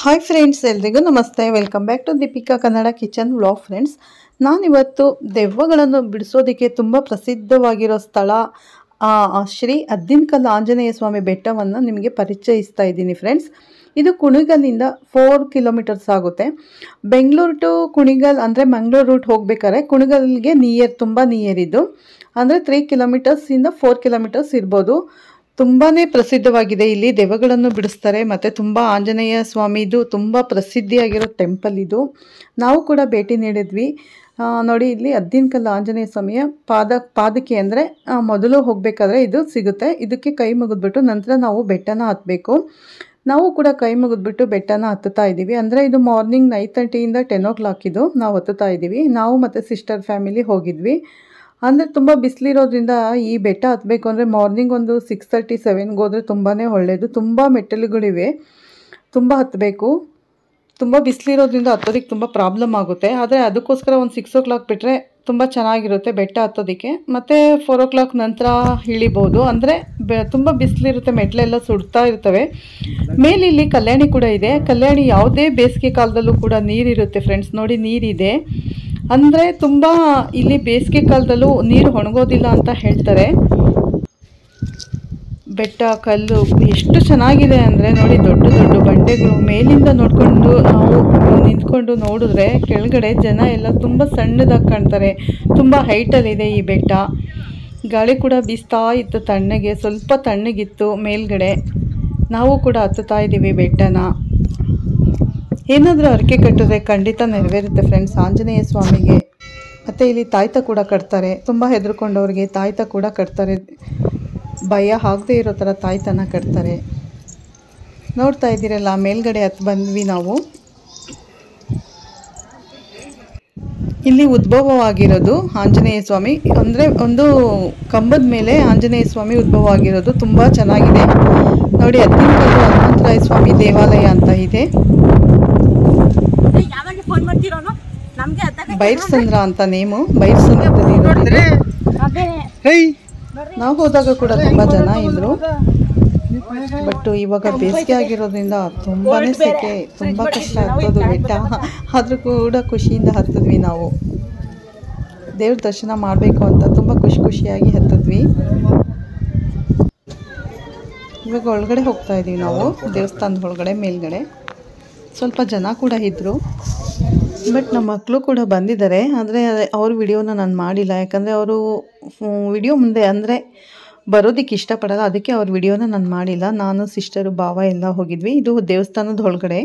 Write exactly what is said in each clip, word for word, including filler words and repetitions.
Hi friends, ಎಲ್ರಿಗೂ ನಮಸ್ತೆ. Welcome back to Deepika Kannada kitchen vlog. Friends, ನಾನಿವತ್ತು ದೆವ್ವಗಳನ್ನು ಬಿಡಿಸೋದಕ್ಕೆ ತುಂಬ ಪ್ರಸಿದ್ಧವಾಗಿರೋ ಸ್ಥಳ ಶ್ರೀ ಅದ್ದಿನಕಲ್ಲು ಆಂಜನೇಯ ಸ್ವಾಮಿ ಬೆಟ್ಟವನ್ನು ನಿಮಗೆ ಪರಿಚಯಿಸ್ತಾ ಇದ್ದೀನಿ. ಫ್ರೆಂಡ್ಸ್, ಇದು ಕುಣಿಗಲ್ಲಿಂದ ಫೋರ್ ಕಿಲೋಮೀಟರ್ಸ್ ಆಗುತ್ತೆ. ಬೆಂಗಳೂರು ಟು ಕುಣಿಗಲ್ ಅಂದರೆ ಮಂಗಳೂರು ರೂಟ್ ಹೋಗ್ಬೇಕಾದ್ರೆ ಕುಣಿಗಲ್ಗೆ ನಿಯರ್, ತುಂಬ ನಿಯರ್ ಇದು. ಅಂದರೆ ತ್ರೀ ಕಿಲೋಮೀಟರ್ಸಿಂದ ಫೋರ್ ಕಿಲೋಮೀಟರ್ಸ್ ಇರ್ಬೋದು. ತುಂಬಾ ಪ್ರಸಿದ್ಧವಾಗಿದೆ. ಇಲ್ಲಿ ದೆವ್ವಗಳನ್ನು ಬಿಡಿಸ್ತಾರೆ ಮತ್ತು ತುಂಬ ಆಂಜನೇಯ ಸ್ವಾಮಿದು ತುಂಬ ಪ್ರಸಿದ್ಧಿಯಾಗಿರೋ ಟೆಂಪಲ್ ಇದು. ನಾವು ಕೂಡ ಭೇಟಿ ನೀಡಿದ್ವಿ. ನೋಡಿ, ಇಲ್ಲಿ ಅದ್ದಿನಕಲ್ಲು ಆಂಜನೇಯ ಸ್ವಾಮಿಯ ಪಾದ ಪಾದಕ್ಕೆ ಅಂದರೆ ಮೊದಲು ಹೋಗಬೇಕಾದ್ರೆ ಇದು ಸಿಗುತ್ತೆ. ಇದಕ್ಕೆ ಕೈ ಮುಗಿದ್ಬಿಟ್ಟು ನಂತರ ನಾವು ಬೆಟ್ಟನ ಹತ್ತಬೇಕು. ನಾವು ಕೂಡ ಕೈ ಮುಗಿದ್ಬಿಟ್ಟು ಬೆಟ್ಟನ ಹತ್ತುತ್ತಾ ಇದ್ದೀವಿ. ಅಂದರೆ ಇದು ಮಾರ್ನಿಂಗ್ ನೈನ್ ತರ್ಟಿಯಿಂದ ಟೆನ್ ಓ ಕ್ಲಾಕ್ ಇದು ನಾವು ಹತ್ತುತ್ತಾ ಇದ್ದೀವಿ. ನಾವು ಮತ್ತು ಸಿಸ್ಟರ್ ಫ್ಯಾಮಿಲಿ ಹೋಗಿದ್ವಿ. ಅಂದರೆ ತುಂಬ ಬಿಸಿಲಿರೋದ್ರಿಂದ ಈ ಬೆಟ್ಟ ಹತ್ತಬೇಕು ಅಂದರೆ ಮಾರ್ನಿಂಗ್ ಒಂದು ಸಿಕ್ಸ್ ತರ್ಟಿ ಸೆವೆನ್ಗೆ ಹೋದರೆ ತುಂಬಾ ಒಳ್ಳೆಯದು. ತುಂಬ ಮೆಟ್ಟಲುಗಳಿವೆ, ತುಂಬ ಹತ್ತಬೇಕು. ತುಂಬ ಬಿಸಿಲಿರೋದ್ರಿಂದ ಹತ್ತೋದಕ್ಕೆ ತುಂಬ ಪ್ರಾಬ್ಲಮ್ ಆಗುತ್ತೆ. ಆದರೆ ಅದಕ್ಕೋಸ್ಕರ ಒಂದು ಸಿಕ್ಸ್ ಓ ಕ್ಲಾಕ್ ಬಿಟ್ಟರೆ ತುಂಬ ಚೆನ್ನಾಗಿರುತ್ತೆ ಬೆಟ್ಟ ಹತ್ತೋದಕ್ಕೆ. ಮತ್ತು ಫೋರ್ ಓ ಕ್ಲಾಕ್ ನಂತರ ಇಳಿಬೋದು. ಅಂದರೆ ಬೆ ತುಂಬ ಬಿಸಿಲಿರುತ್ತೆ, ಮೆಟ್ಲೆಲ್ಲ ಸುಡ್ತಾ ಇರ್ತವೆ. ಮೇಲೆ ಇಲ್ಲಿ ಕಲ್ಯಾಣಿ ಕೂಡ ಇದೆ. ಕಲ್ಯಾಣಿ ಯಾವುದೇ ಬೇಸಿಗೆ ಕಾಲದಲ್ಲೂ ಕೂಡ ನೀರಿರುತ್ತೆ. ಫ್ರೆಂಡ್ಸ್, ನೋಡಿ, ನೀರಿದೆ. ಅಂದರೆ ತುಂಬ ಇಲ್ಲಿ ಬೇಸಿಗೆ ಕಾಲದಲ್ಲೂ ನೀರು ಒಣಗೋದಿಲ್ಲ ಅಂತ ಹೇಳ್ತಾರೆ. ಬೆಟ್ಟ ಕಲ್ಲು ಎಷ್ಟು ಚೆನ್ನಾಗಿದೆ ಅಂದರೆ ನೋಡಿ, ದೊಡ್ಡ ದೊಡ್ಡ ಬಂಡೆಗಳು. ಮೇಲಿಂದ ನೋಡಿಕೊಂಡು ನಾವು ನಿಂತ್ಕೊಂಡು ನೋಡಿದ್ರೆ ಕೆಳಗಡೆ ಜನ ಎಲ್ಲ ತುಂಬ ಸಣ್ಣದಾಗಿ ಕಾಣ್ತಾರೆ. ತುಂಬ ಹೈಟಲ್ಲಿದೆ ಈ ಬೆಟ್ಟ. ಗಾಳಿ ಕೂಡ ಬೀಸ್ತಾ ಇತ್ತು, ತಣ್ಣಗೆ, ಸ್ವಲ್ಪ ತಣ್ಣಗಿತ್ತು ಮೇಲ್ಗಡೆ. ನಾವು ಕೂಡ ಹತ್ತುತ್ತಾ ಇದ್ದೀವಿ ಬೆಟ್ಟನ. ಏನಾದರೂ ಹರಕೆ ಕಟ್ಟಿದ್ರೆ ಖಂಡಿತ ನೆರವೇರುತ್ತೆ ಫ್ರೆಂಡ್ಸ್, ಆಂಜನೇಯ ಸ್ವಾಮಿಗೆ. ಮತ್ತು ಇಲ್ಲಿ ತಾಯ್ತ ಕೂಡ ಕಟ್ತಾರೆ. ತುಂಬ ಹೆದರ್ಕೊಂಡವ್ರಿಗೆ ತಾಯ್ತ ಕೂಡ ಕಟ್ತಾರೆ. ಭಯ ಆಗದೆ ಇರೋ ಥರ ತಾಯ್ತನ ಕಟ್ತಾರೆ. ನೋಡ್ತಾ ಇದ್ದೀರಲ್ಲ, ಮೇಲ್ಗಡೆ ಹತ್ತು ಬಂದ್ವಿ ನಾವು. ಇಲ್ಲಿ ಉದ್ಭವವಾಗಿರೋದು ಆಂಜನೇಯ ಸ್ವಾಮಿ. ಅಂದರೆ ಒಂದು ಕಂಬದ ಮೇಲೆ ಆಂಜನೇಯ ಸ್ವಾಮಿ ಉದ್ಭವ ಆಗಿರೋದು. ತುಂಬ ಚೆನ್ನಾಗಿದೆ ನೋಡಿ. ಅದ್ದಿನಕಲ್ಲು ಹನುಮಂತರಾಯ ಸ್ವಾಮಿ ದೇವಾಲಯ ಅಂತ ಇದೆ. ಬೈರ್ಸಂದ್ರ ಅಂತ ನೇಮು. ಬೈರ್ಸಂದ್ರದಲ್ಲಿ ನಾವು ಹೋದಾಗ ಕೂಡ ತುಂಬ ಜನ ಇದ್ರು. ಬಟ್ ಇವಾಗ ಬೇಸಿಗೆ ಆಗಿರೋದ್ರಿಂದ ತುಂಬಾ ಸೆಕೆ, ತುಂಬ ಕಷ್ಟ ಹತ್ತೋದು ಬೆಟ್ಟ. ಆದರೂ ಕೂಡ ಖುಷಿಯಿಂದ ಹತ್ತಿದ್ವಿ ನಾವು. ದೇವ್ರ ದರ್ಶನ ಮಾಡಬೇಕು ಅಂತ ತುಂಬ ಖುಷಿ ಖುಷಿಯಾಗಿ ಹತ್ತಿದ್ವಿ. ಇವಾಗ ಒಳಗಡೆ ಹೋಗ್ತಾ ಇದ್ದೀವಿ ನಾವು, ದೇವಸ್ಥಾನದ ಒಳಗಡೆ. ಮೇಲ್ಗಡೆ ಸ್ವಲ್ಪ ಜನ ಕೂಡ ಇದ್ದರು. ಬಟ್ ನಮ್ಮ ಮಕ್ಕಳು ಕೂಡ ಬಂದಿದ್ದಾರೆ. ಆದರೆ ಅವ್ರ ವಿಡಿಯೋನ ನಾನು ಮಾಡಿಲ್ಲ, ಯಾಕಂದರೆ ಅವರು ವಿಡಿಯೋ ಮುಂದೆ ಅಂದರೆ ಬರೋದಕ್ಕೆ ಇಷ್ಟಪಡಲ್ಲ. ಅದಕ್ಕೆ ಅವ್ರ ವಿಡಿಯೋನ ನಾನು ಮಾಡಿಲ್ಲ. ನಾನು, ಸಿಸ್ಟರು, ಭಾವ ಎಲ್ಲ ಹೋಗಿದ್ವಿ. ಇದು ದೇವಸ್ಥಾನದ ಒಳಗಡೆ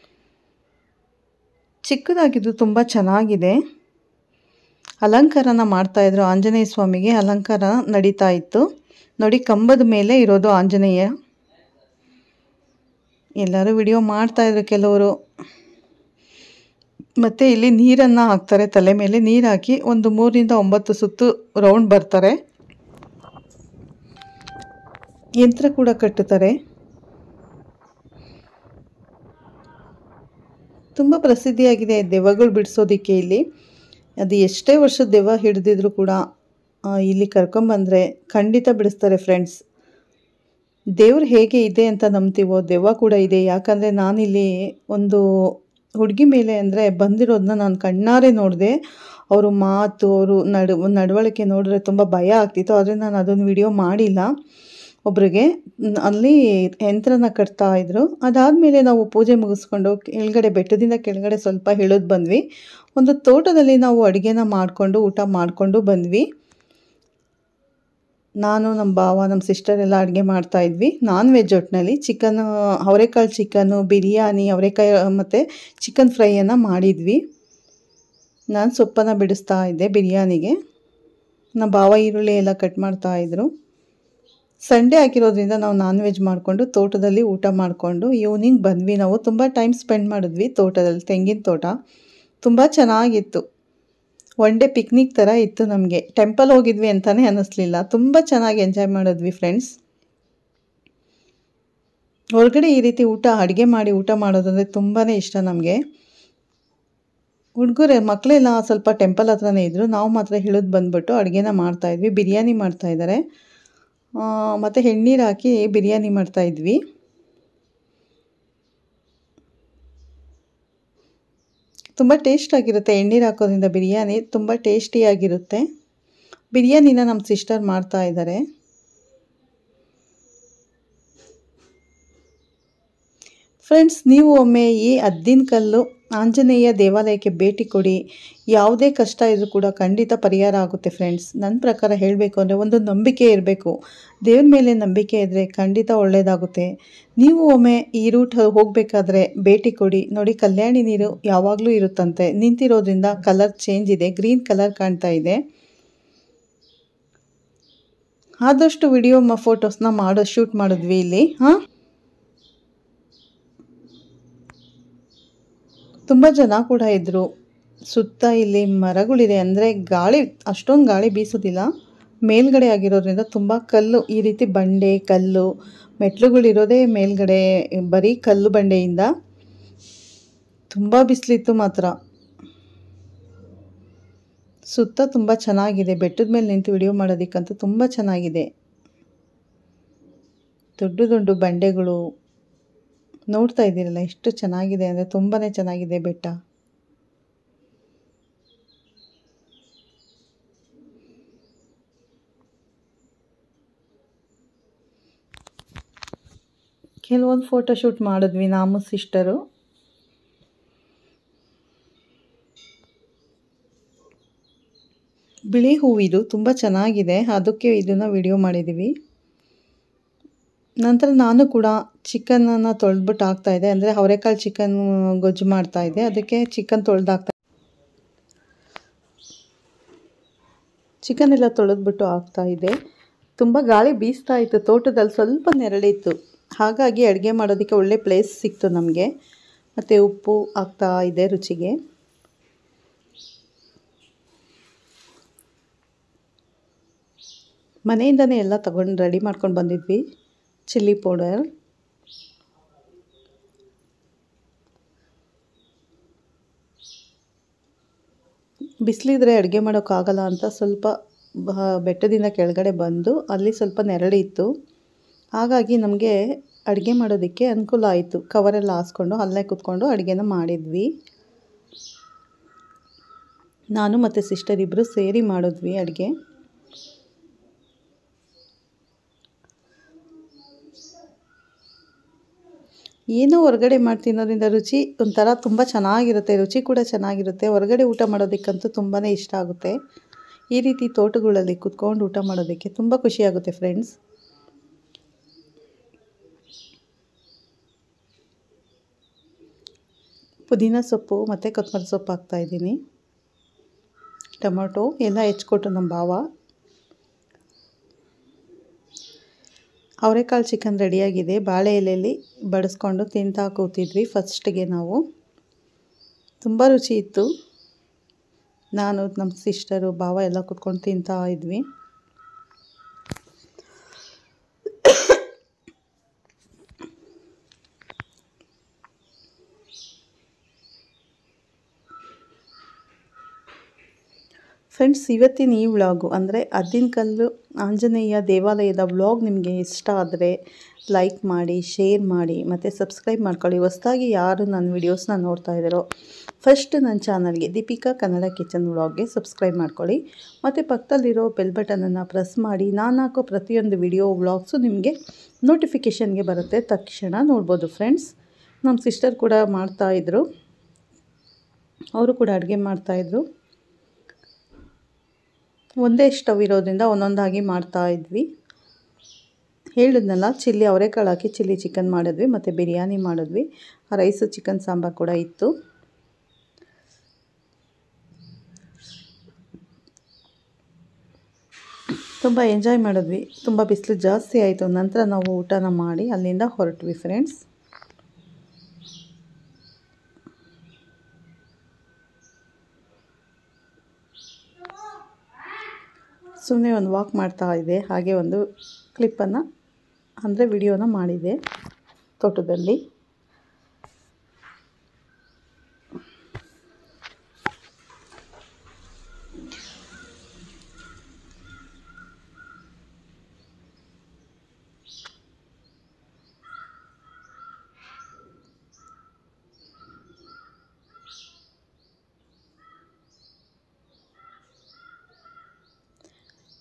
ಚಿಕ್ಕದಾಗಿದ್ದು ತುಂಬ ಚೆನ್ನಾಗಿದೆ. ಅಲಂಕಾರನ ಮಾಡ್ತಾಯಿದ್ರು. ಆಂಜನೇಯ ಸ್ವಾಮಿಗೆ ಅಲಂಕಾರ ನಡೀತಾ ಇತ್ತು ನೋಡಿ. ಕಂಬದ ಮೇಲೆ ಇರೋದು ಆಂಜನೇಯ. ಎಲ್ಲರೂ ವಿಡಿಯೋ ಮಾಡ್ತಾಯಿದ್ರು ಕೆಲವರು. ಮತ್ತು ಇಲ್ಲಿ ನೀರನ್ನು ಹಾಕ್ತಾರೆ. ತಲೆ ಮೇಲೆ ನೀರು ಹಾಕಿ ಒಂದು ಮೂರರಿಂದ ಒಂಬತ್ತು ಸುತ್ತು ರೌಂಡ್ ಬರ್ತಾರೆ. ಯಂತ್ರ ಕೂಡ ಕಟ್ಟುತ್ತಾರೆ. ತುಂಬ ಪ್ರಸಿದ್ಧಿಯಾಗಿದೆ ದೆವ್ವಗಳು ಬಿಡಿಸೋದಕ್ಕೆ ಇಲ್ಲಿ. ಅದು ಎಷ್ಟೇ ವರ್ಷದ ದೆವ್ವ ಹಿಡಿದಿದ್ರು ಕೂಡ ಇಲ್ಲಿ ಕರ್ಕೊಂಬಂದರೆ ಖಂಡಿತ ಬಿಡಿಸ್ತಾರೆ ಫ್ರೆಂಡ್ಸ್. ದೇವ್ರು ಹೇಗೆ ಇದೆ ಅಂತ ನಂಬ್ತೀವೋ ದೆವ್ವ ಕೂಡ ಇದೆ. ಯಾಕಂದರೆ ನಾನಿಲ್ಲಿ ಒಂದು ಹುಡುಗಿ ಮೇಲೆ ಅಂದರೆ ಬಂದಿರೋದನ್ನ ನಾನು ಕಣ್ಣಾರೆ ನೋಡಿದೆ. ಅವರು ಮಾತು, ಅವರು ನಡು ನಡವಳಿಕೆ ನೋಡಿದ್ರೆ ತುಂಬ ಭಯ ಆಗ್ತಿತ್ತು. ಆದರೆ ನಾನು ಅದನ್ನು ವಿಡಿಯೋ ಮಾಡಿಲ್ಲ. ಒಬ್ರಿಗೆ ಅಲ್ಲಿ ಯಂತ್ರನ ಕಟ್ತಾ ಇದ್ರು. ಅದಾದಮೇಲೆ ನಾವು ಪೂಜೆ ಮುಗಿಸ್ಕೊಂಡು ಕೆಳಗಡೆ, ಬೆಟ್ಟದಿಂದ ಕೆಳಗಡೆ ಸ್ವಲ್ಪ ಇಳಿದು ಬಂದ್ವಿ. ಒಂದು ತೋಟದಲ್ಲಿ ನಾವು ಅಡುಗೆನ ಮಾಡಿಕೊಂಡು ಊಟ ಮಾಡಿಕೊಂಡು ಬಂದ್ವಿ. ನಾನು, ನಮ್ಮ ಭಾವ, ನಮ್ಮ ಸಿಸ್ಟರ್ ಎಲ್ಲ ಅಡುಗೆ ಮಾಡ್ತಾಯಿದ್ವಿ. ನಾನ್ ವೆಜ್ ಒಟ್ಟಿನಲ್ಲಿ ಚಿಕನ್, ಅವರೆಕಾಳು ಚಿಕನ್ನು, ಬಿರಿಯಾನಿ, ಅವರೆಕಾಯಿ ಮತ್ತು ಚಿಕನ್ ಫ್ರೈಯನ್ನು ಮಾಡಿದ್ವಿ. ನಾನು ಸೊಪ್ಪನ್ನು ಬಿಡಿಸ್ತಾ ಇದ್ದೆ ಬಿರಿಯಾನಿಗೆ. ನಮ್ಮ ಭಾವ ಈರುಳ್ಳಿ ಎಲ್ಲ ಕಟ್ ಮಾಡ್ತಾಯಿದ್ರು. ಸಂಡೇ ಆಗಿರೋದ್ರಿಂದ ನಾವು ನಾನ್ ವೆಜ್ ಮಾಡಿಕೊಂಡು ತೋಟದಲ್ಲಿ ಊಟ ಮಾಡಿಕೊಂಡು ಈವ್ನಿಂಗ್ ಬಂದ್ವಿ. ನಾವು ತುಂಬ ಟೈಮ್ ಸ್ಪೆಂಡ್ ಮಾಡಿದ್ವಿ ತೋಟದಲ್ಲಿ. ತೆಂಗಿನ ತೋಟ ತುಂಬ ಚೆನ್ನಾಗಿತ್ತು. ಒನ್ ಡೇ ಪಿಕ್ನಿಕ್ ಥರ ಇತ್ತು ನಮಗೆ. ಟೆಂಪಲ್ ಹೋಗಿದ್ವಿ ಅಂತಲೇ ಅನ್ನಿಸ್ಲಿಲ್ಲ. ತುಂಬ ಚೆನ್ನಾಗಿ ಎಂಜಾಯ್ ಮಾಡಿದ್ವಿ ಫ್ರೆಂಡ್ಸ್. ಹೊರಗಡೆ ಈ ರೀತಿ ಊಟ, ಅಡುಗೆ ಮಾಡಿ ಊಟ ಮಾಡೋದಂದರೆ ತುಂಬಾ ಇಷ್ಟ ನಮಗೆ. ಹುಡುಗರೇ ಮಕ್ಕಳೆಲ್ಲ ಸ್ವಲ್ಪ ಟೆಂಪಲ್ ಹತ್ರನೇ ಇದ್ದರು. ನಾವು ಮಾತ್ರ ಇಳಿದು ಬಂದುಬಿಟ್ಟು ಅಡುಗೆನ ಮಾಡ್ತಾಯಿದ್ವಿ. ಬಿರಿಯಾನಿ ಮಾಡ್ತಾಯಿದ್ದಾರೆ. ಮತ್ತು ಎಣ್ಣೀರು ಹಾಕಿ ಬಿರಿಯಾನಿ ಮಾಡ್ತಾಯಿದ್ವಿ. ತುಂಬ ಟೇಸ್ಟಾಗಿರುತ್ತೆ. ಎಣ್ಣೀರು ಹಾಕೋದ್ರಿಂದ ಬಿರಿಯಾನಿ ತುಂಬ ಟೇಸ್ಟಿಯಾಗಿರುತ್ತೆ. ಬಿರಿಯಾನಿನ ನಮ್ಮ ಸಿಸ್ಟರ್ ಮಾಡ್ತಾ ಇದ್ದಾರೆ. ಫ್ರೆಂಡ್ಸ್, ನೀವು ಒಮ್ಮೆ ಈ ಅದ್ದಿನಕಲ್ಲು ಆಂಜನೇಯ ದೇವಾಲಯಕ್ಕೆ ಭೇಟಿ ಕೊಡಿ. ಯಾವುದೇ ಕಷ್ಟ ಇದ್ರೂ ಕೂಡ ಖಂಡಿತ ಪರಿಹಾರ ಆಗುತ್ತೆ ಫ್ರೆಂಡ್ಸ್. ನನ್ನ ಪ್ರಕಾರ ಹೇಳಬೇಕು ಅಂದರೆ ಒಂದು ನಂಬಿಕೆ ಇರಬೇಕು. ದೇವ್ರ ಮೇಲೆ ನಂಬಿಕೆ ಇದ್ದರೆ ಖಂಡಿತ ಒಳ್ಳೆಯದಾಗುತ್ತೆ. ನೀವು ಒಮ್ಮೆ ಈ ರೂಟ್ ಹೋಗಬೇಕಾದ್ರೆ ಭೇಟಿ ಕೊಡಿ. ನೋಡಿ, ಕಲ್ಯಾಣಿ ನೀರು ಯಾವಾಗಲೂ ಇರುತ್ತಂತೆ. ನಿಂತಿರೋದ್ರಿಂದ ಕಲರ್ ಚೇಂಜ್ ಇದೆ, ಗ್ರೀನ್ ಕಲರ್ ಕಾಣ್ತಾ ಇದೆ. ಆದಷ್ಟು ವಿಡಿಯೋ ಫೋಟೋಸ್ನ ಮಾಡೋ ಶೂಟ್ ಮಾಡಿದ್ವಿ ಇಲ್ಲಿ. ಹಾಂ, ತುಂಬ ಜನ ಕೂಡ ಇದ್ದರು. ಸುತ್ತ ಇಲ್ಲಿ ಮರಗಳಿದೆ, ಅಂದರೆ ಗಾಳಿ ಅಷ್ಟೊಂದು ಗಾಳಿ ಬೀಸೋದಿಲ್ಲ. ಮೇಲ್ಗಡೆ ಆಗಿರೋದ್ರಿಂದ ತುಂಬ ಕಲ್ಲು, ಈ ರೀತಿ ಬಂಡೆ ಕಲ್ಲು ಮೆಟ್ಲುಗಳಿರೋದೇ ಮೇಲ್ಗಡೆ, ಬರೀ ಕಲ್ಲು ಬಂಡೆಯಿಂದ. ತುಂಬ ಬಿಸಿಲಿತ್ತು ಮಾತ್ರ. ಸುತ್ತ ತುಂಬ ಚೆನ್ನಾಗಿದೆ. ಬೆಟ್ಟದ ಮೇಲೆ ನಿಂತು ವಿಡಿಯೋ ಮಾಡೋದಕ್ಕಂತೂ ತುಂಬ ಚೆನ್ನಾಗಿದೆ. ದೊಡ್ಡ ದೊಡ್ಡ ಬಂಡೆಗಳು ನೋಡ್ತಾ ಇದ್ದೀರಲ್ಲ, ಎಷ್ಟು ಚೆನ್ನಾಗಿದೆ ಅಂದರೆ ತುಂಬಾ ಚೆನ್ನಾಗಿದೆ ಬೆಟ್ಟ. ಕೆಲವೊಂದು ಫೋಟೋ ಶೂಟ್ ಮಾಡಿದ್ವಿ ನಾವು ಸಿಸ್ಟರು. ಬಿಳಿ ಹೂವಿದು ತುಂಬ ಚೆನ್ನಾಗಿದೆ, ಅದಕ್ಕೆ ಇದನ್ನು ವಿಡಿಯೋ ಮಾಡಿದ್ದೀವಿ. ನಂತರ ನಾನು ಕೂಡ ಚಿಕನನ್ನು ತೊಳೆದ್ಬಿಟ್ಟು ಹಾಕ್ತಾಯಿದ್ದೆ, ಅಂದರೆ ಅವರೆಕಾಳು ಚಿಕನ್ ಗೊಜ್ಜು ಮಾಡ್ತಾಯಿದ್ದೆ. ಅದಕ್ಕೆ ಚಿಕನ್ ತೊಳೆದಾಕ್ತಾ ಚಿಕನ್ ಎಲ್ಲ ತೊಳೆದ್ಬಿಟ್ಟು ಹಾಕ್ತಾಯಿದ್ದೆ. ತುಂಬ ಗಾಳಿ ಬೀಸ್ತಾ ಇತ್ತು. ತೋಟದಲ್ಲಿ ಸ್ವಲ್ಪ ನೆರಳಿತ್ತು, ಹಾಗಾಗಿ ಅಡುಗೆ ಮಾಡೋದಕ್ಕೆ ಒಳ್ಳೆ ಪ್ಲೇಸ್ ಸಿಕ್ತು ನಮಗೆ. ಮತ್ತು ಉಪ್ಪು ಹಾಕ್ತಾ ಇದೆ ರುಚಿಗೆ. ಮನೆಯಿಂದನೇ ಎಲ್ಲ ತಗೊಂಡು ರೆಡಿ ಮಾಡ್ಕೊಂಡು ಬಂದಿದ್ವಿ. ಚಿಲ್ಲಿ ಪೌಡರ್, ಬಿಸಿಲಿದ್ರೆ ಅಡುಗೆ ಮಾಡೋಕ್ಕಾಗಲ್ಲ ಅಂತ ಸ್ವಲ್ಪ ಬೆಟ್ಟದಿಂದ ಕೆಳಗಡೆ ಬಂದು ಅಲ್ಲಿ ಸ್ವಲ್ಪ ನೆರಳಿತ್ತು. ಹಾಗಾಗಿ ನಮಗೆ ಅಡುಗೆ ಮಾಡೋದಕ್ಕೆ ಅನುಕೂಲ ಆಯಿತು. ಕವರೆಲ್ಲ ಹಾಸ್ಕೊಂಡು ಅಲ್ಲೇ ಕೂತ್ಕೊಂಡು ಅಡುಗೆನ ಮಾಡಿದ್ವಿ. ನಾನು ಮತ್ತು ಸಿಸ್ಟರ್ ಇಬ್ಬರು ಸೇರಿ ಮಾಡಿದ್ವಿ ಅಡುಗೆ. ಏನೋ ಹೊರಗಡೆ ಮಾಡಿ ತಿನ್ನೋದ್ರಿಂದ ರುಚಿ ಒಂಥರ ತುಂಬ ಚೆನ್ನಾಗಿರುತ್ತೆ, ರುಚಿ ಕೂಡ ಚೆನ್ನಾಗಿರುತ್ತೆ. ಹೊರಗಡೆ ಊಟ ಮಾಡೋದಕ್ಕಂತೂ ತುಂಬಾ ಇಷ್ಟ ಆಗುತ್ತೆ. ಈ ರೀತಿ ತೋಟಗಳಲ್ಲಿ ಕೂತ್ಕೊಂಡು ಊಟ ಮಾಡೋದಕ್ಕೆ ತುಂಬ ಖುಷಿಯಾಗುತ್ತೆ ಫ್ರೆಂಡ್ಸ್. ಪುದೀನ ಸೊಪ್ಪು ಮತ್ತು ಕೊತ್ತಂಬರಿ ಸೊಪ್ಪು ಹಾಕ್ತಾಯಿದ್ದೀನಿ. ಟೊಮೊಟೊ ಎಲ್ಲ ಹೆಚ್ಚಿಕೊಟ್ಟು ನಮ್ಮ ಭಾವ. ಅವರೆಕಾಳು ಚಿಕನ್ ರೆಡಿಯಾಗಿದೆ. ಬಾಳೆ ಎಲೆಯಲ್ಲಿ ಬಡಿಸ್ಕೊಂಡು ತಿಂತಾ ಕೂತಿದ್ವಿ ಫಸ್ಟಿಗೆ ನಾವು. ತುಂಬ ರುಚಿ ಇತ್ತು. ನಾನು ನಮ್ಮ ಸಿಸ್ಟರು ಭಾವ ಎಲ್ಲ ಕೂತ್ಕೊಂಡು ತಿಂತಾ ಇದ್ವಿ. ಫ್ರೆಂಡ್ಸ್, ಇವತ್ತಿನ ಈ ವ್ಲಾಗು ಅಂದರೆ ಅದ್ದಿನಕಲ್ಲು ಆಂಜನೇಯ ದೇವಾಲಯದ ವ್ಲಾಗ್ ನಿಮಗೆ ಇಷ್ಟ ಆದರೆ ಲೈಕ್ ಮಾಡಿ, ಶೇರ್ ಮಾಡಿ ಮತ್ತು ಸಬ್ಸ್ಕ್ರೈಬ್ ಮಾಡ್ಕೊಳ್ಳಿ. ಹೊಸದಾಗಿ ಯಾರು ನನ್ನ ವೀಡಿಯೋಸ್ನ ನೋಡ್ತಾ ಇದ್ದಾರೋ ಫಸ್ಟ್ ನನ್ನ ಚಾನಲ್ಗೆ ದೀಪಿಕಾ ಕನ್ನಡ ಕಿಚನ್ ವ್ಲಾಗ್ಗೆ ಸಬ್ಸ್ಕ್ರೈಬ್ ಮಾಡ್ಕೊಳ್ಳಿ. ಮತ್ತು ಪಕ್ಕದಲ್ಲಿರೋ ಬೆಲ್ ಬಟನನ್ನು ಪ್ರೆಸ್ ಮಾಡಿ. ನಾನು ಹಾಕೋ ಪ್ರತಿಯೊಂದು ವಿಡಿಯೋ ವ್ಲಾಗ್ಸು ನಿಮಗೆ ನೋಟಿಫಿಕೇಷನ್ಗೆ ಬರುತ್ತೆ, ತಕ್ಷಣ ನೋಡ್ಬೋದು ಫ್ರೆಂಡ್ಸ್. ನಮ್ಮ ಸಿಸ್ಟರ್ ಕೂಡ ಮಾಡ್ತಾಯಿದ್ರು, ಅವರು ಕೂಡ ಅಡುಗೆ ಮಾಡ್ತಾಯಿದ್ರು. ಒಂದೇ ಸ್ಟವ್ ಇರೋದ್ರಿಂದ ಒಂದೊಂದಾಗಿ ಮಾಡ್ತಾಯಿದ್ವಿ. ಹೇಳಿದ್ನಲ್ಲ, ಚಿಲ್ಲಿ ಅವರೆಕಾಳು ಹಾಕಿ ಚಿಲ್ಲಿ ಚಿಕನ್ ಮಾಡಿದ್ವಿ ಮತ್ತು ಬಿರಿಯಾನಿ ಮಾಡಿದ್ವಿ. ರೈಸು ಚಿಕನ್ ಸಾಂಬಾರು ಕೂಡ ಇತ್ತು. ತುಂಬ ಎಂಜಾಯ್ ಮಾಡಿದ್ವಿ. ತುಂಬ ಬಿಸಿಲು ಜಾಸ್ತಿ ಆಯಿತು. ನಂತರ ನಾವು ಊಟನ ಮಾಡಿ ಅಲ್ಲಿಂದ ಹೊರಟ್ವಿ ಫ್ರೆಂಡ್ಸ್. ಸುಮ್ಮನೆ ಒಂದು ವಾಕ್ ಮಾಡ್ತಾ ಇದ್ದೆ, ಹಾಗೆ ಒಂದು ಕ್ಲಿಪ್ಪನ್ನು ಅಂದರೆ ವಿಡಿಯೋನ ಮಾಡಿದೆ ತೋಟದಲ್ಲಿ.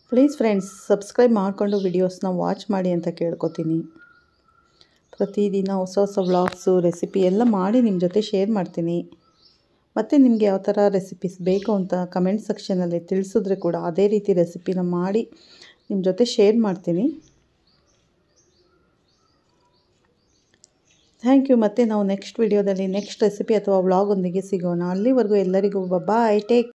ಪ್ಲೀಸ್ ಫ್ರೆಂಡ್ಸ್ ಸಬ್ಸ್ಕ್ರೈಬ್ ಮಾಡಿಕೊಂಡು ವಿಡಿಯೋಸ್ನ ವಾಚ್ ಮಾಡಿ ಅಂತ ಕೇಳ್ಕೊತೀನಿ. ಪ್ರತಿದಿನ ಹೊಸ ಹೊಸ ವ್ಲಾಗ್ಸು ರೆಸಿಪಿ ಎಲ್ಲ ಮಾಡಿ ನಿಮ್ಮ ಜೊತೆ ಶೇರ್ ಮಾಡ್ತೀನಿ. ಮತ್ತು ನಿಮಗೆ ಯಾವ ಥರ ರೆಸಿಪೀಸ್ ಬೇಕು ಅಂತ ಕಮೆಂಟ್ ಸೆಕ್ಷನಲ್ಲಿ ತಿಳಿಸಿದ್ರೆ ಕೂಡ ಅದೇ ರೀತಿ ರೆಸಿಪಿನ ಮಾಡಿ ನಿಮ್ಮ ಜೊತೆ ಶೇರ್ ಮಾಡ್ತೀನಿ. Thank you. ಮತ್ತು ನಾವು ನೆಕ್ಸ್ಟ್ ವಿಡಿಯೋದಲ್ಲಿ ನೆಕ್ಸ್ಟ್ ರೆಸಿಪಿ ಅಥವಾ ವ್ಲಾಗ್ ಒಂದಿಗೆ ಸಿಗೋಣ. ಅಲ್ಲಿವರೆಗೂ ಎಲ್ಲರಿಗೂ ಬಾಯ್, ಟೇಕ್